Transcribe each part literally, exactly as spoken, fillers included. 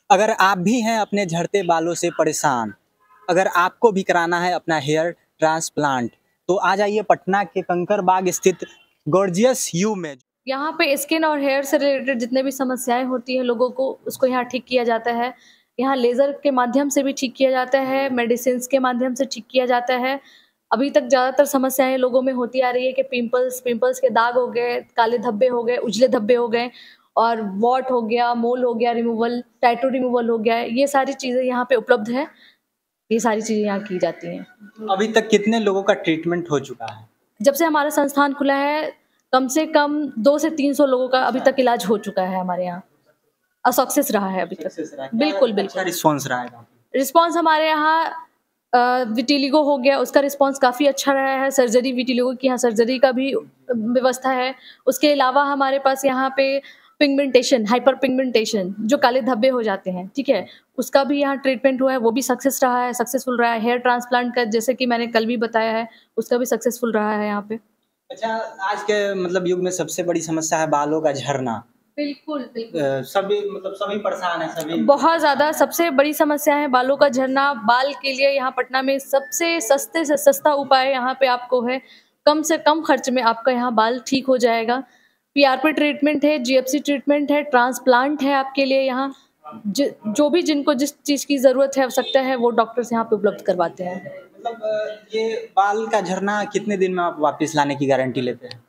अगर आप भी हैं अपने झड़ते बालों से परेशान, अगर आपको भी कराना है अपना हेयर ट्रांसप्लांट, तो आ जाइए पटना के कंकड़बाग स्थित गॉर्जियस यू में। यहाँ पे स्किन और हेयर से रिलेटेड जितने भी समस्याएं होती हैं लोगों को, उसको यहाँ ठीक किया जाता है। यहाँ लेज़र के माध्यम से भी ठीक किया जाता है, मेडिसिन्स के माध्यम से ठीक किया जाता है। अभी तक ज़्यादातर समस्याएं लोगों में होती आ रही है कि पिंपल्स पिंपल्स के दाग हो गए, काले धब्बे हो गए, उजले धब्बे हो गए और वॉट हो गया, मोल हो गया रिमूवल, टैटू रिमूवल हो गया। ये सारी चीज़ें यहाँ पे उपलब्ध है। ये सारी चीज़ें यहाँ की जाती हैं। अभी तक कितने लोगों का ट्रीटमेंट हो चुका है? जब से हमारा संस्थान खुला है, कम से कम दो से तीन सौ लोगों का अभी तक इलाज हो चुका है हमारे यहाँ और सक्सेस रहा है अभी तक। बिल्कुल, बिल्कुल। अच्छा रिस्पॉन्स रहा है? रिस्पॉन्स हमारे यहाँ अ, विटिलिगो हो गया, उसका रिस्पॉन्स काफ़ी अच्छा रहा है। सर्जरी विटिलिगो की यहाँ सर्जरी का भी व्यवस्था है। उसके अलावा हमारे पास यहाँ पे पिगमेंटेशन, हाइपर पिगमेंटेशन जो काले धब्बे हो जाते हैं, ठीक है? उसका भी यहाँ ट्रीटमेंट हुआ है, वो भी सक्सेस रहा है सक्सेसफुल रहा है। हेयर ट्रांसप्लांट का जैसे कि मैंने कल भी बताया है, उसका भी सक्सेसफुल रहा है यहाँ पे। अच्छा, आज के मतलब युग में सबसे बड़ी समस्या है बालों का झड़ना। बिल्कुल, बिल्कुल। अ, सभी मतलब सभी परेशान हैं, सभी बहुत ज़्यादा सबसे बड़ी समस्या है बालों का झड़ना। बाल के लिए यहाँ पटना में सबसे सस्ते से सस्ता उपाय यहाँ पे आपको है। कम से कम खर्च में आपका यहाँ बाल ठीक हो जाएगा। पीआरपी ट्रीटमेंट है, जीएफसी ट्रीटमेंट है, ट्रांसप्लांट है आपके लिए यहाँ। ज जो भी जिनको जिस चीज़ की ज़रूरत है, आवश्यकता है, वो डॉक्टर्स यहाँ पे उपलब्ध करवाते हैं। मतलब अ, ये बाल का झड़ना कितने दिन में आप वापस लाने की गारंटी लेते हैं?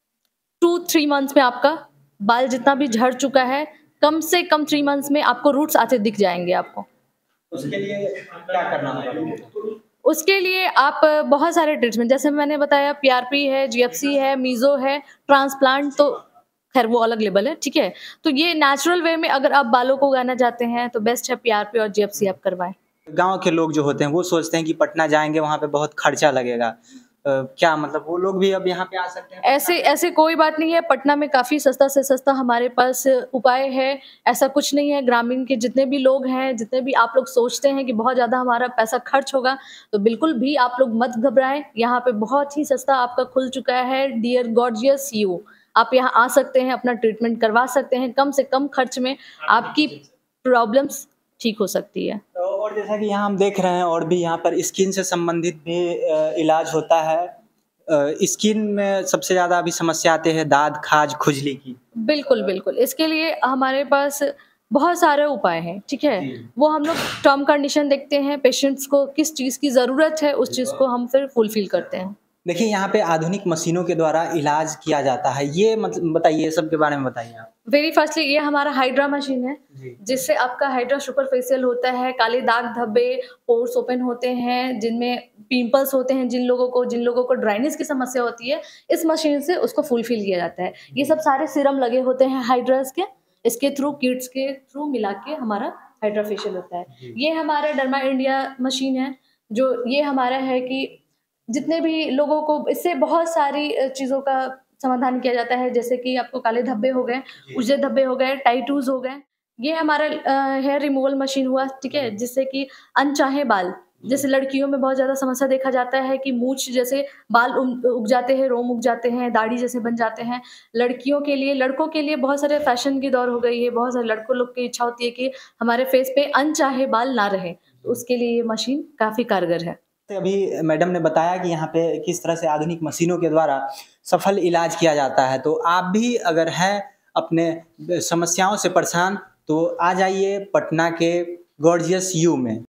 टू थ्री मंथ्स में आपका बाल जितना भी झड़ चुका है, कम से कम थ्री मंथ्स में आपको रूट्स आते दिख जाएँगे आपको। उसके लिए क्या करना होगा? उसके लिए आप बहुत सारे ट्रीटमेंट जैसे मैंने बताया पीआरपी है, जीएफसी है, मीज़ो है, ट्रांसप्लांट तो खैर वो अलग लेवल है, ठीक है? तो ये नेचुरल वे में अगर आप बालों को उगाना चाहते हैं तो बेस्ट है पीआरपी और जीएफसी आप करवाएँ। गाँव के लोग जो होते हैं वो सोचते हैं कि पटना जाएँगे वहाँ पे बहुत खर्चा लगेगा। अ, क्या मतलब वो लोग भी अब यहाँ पे आ सकते हैं? ऐसे ऐसे कोई बात नहीं है, पटना में काफ़ी सस्ता से सस्ता हमारे पास उपाय है। ऐसा कुछ नहीं है, ग्रामीण के जितने भी लोग हैं, जितने भी आप लोग सोचते हैं कि बहुत ज़्यादा हमारा पैसा खर्च होगा, तो बिल्कुल भी आप लोग मत घबराएँ। यहाँ पे बहुत ही सस्ता आपका खुल चुका है डियर गॉर्जियस यू। आप यहाँ आ सकते हैं, अपना ट्रीटमेंट करवा सकते हैं, कम से कम खर्च में आपकी प्रॉब्लम्स ठीक हो सकती है। तो और जैसा कि यहाँ हम देख रहे हैं और भी यहाँ पर स्किन से संबंधित भी अ, इलाज होता है। अ, स्किन में सबसे ज़्यादा अभी समस्या आते हैं दाद, खाज, खुजली की। बिल्कुल, बिल्कुल। इसके लिए हमारे पास बहुत सारे उपाय हैं, ठीक है? जी। वो हम लोग टर्म कंडीशन देखते हैं, पेशेंट्स को किस चीज़ की ज़रूरत है, उस चीज़ को हम फिर फुलफ़िल करते हैं। देखिए यहाँ पे आधुनिक मशीनों के द्वारा इलाज किया जाता है। ये मतलब बताइए सब के बारे में बताइए आप? वेरी फर्स्टली ये हमारा हाइड्रा मशीन है, जी। जिससे आपका हाइड्रा सुपरफिशियल होता है, काले दाग धब्बे, पोर्स ओपन होते हैं, जिनमें पिंपल्स होते हैं जिन लोगों को जिन लोगों को ड्राइनेस की समस्या होती है, इस मशीन से उसको फुलफ़िल किया जाता है। ये सब सारे सीरम लगे होते हैं हाइड्रास के, इसके थ्रू किट्स के थ्रू मिला के हमारा हाइड्रा फेशियल होता है। ये हमारा डर्मा इंडिया मशीन है, जो ये हमारा है कि जितने भी लोगों को इससे बहुत सारी अ, चीज़ों का समाधान किया जाता है, जैसे कि आपको काले धब्बे हो गए, उजले धब्बे हो गए, टाइटूज़ हो गए। ये हमारा अ, हेयर रिमूवल मशीन हुआ, ठीक है? जिससे कि अनचाहे बाल, जैसे लड़कियों में बहुत ज़्यादा समस्या देखा जाता है कि मूंछ जैसे बाल उग उग जाते हैं, रोम उग जाते हैं, दाढ़ी जैसे बन जाते हैं। लड़कियों के लिए लड़कों के लिए बहुत सारे फैशन की दौर हो गई है, बहुत सारे लड़कों लोग की इच्छा होती है कि हमारे फेस पे अनचाहे बाल ना रहें, तो उसके लिए ये मशीन काफ़ी कारगर है। अभी मैडम ने बताया कि यहाँ पे किस तरह से आधुनिक मशीनों के द्वारा सफल इलाज किया जाता है। तो आप भी अगर हैं अपने समस्याओं से परेशान तो आ जाइए पटना के गॉर्जियस यू में।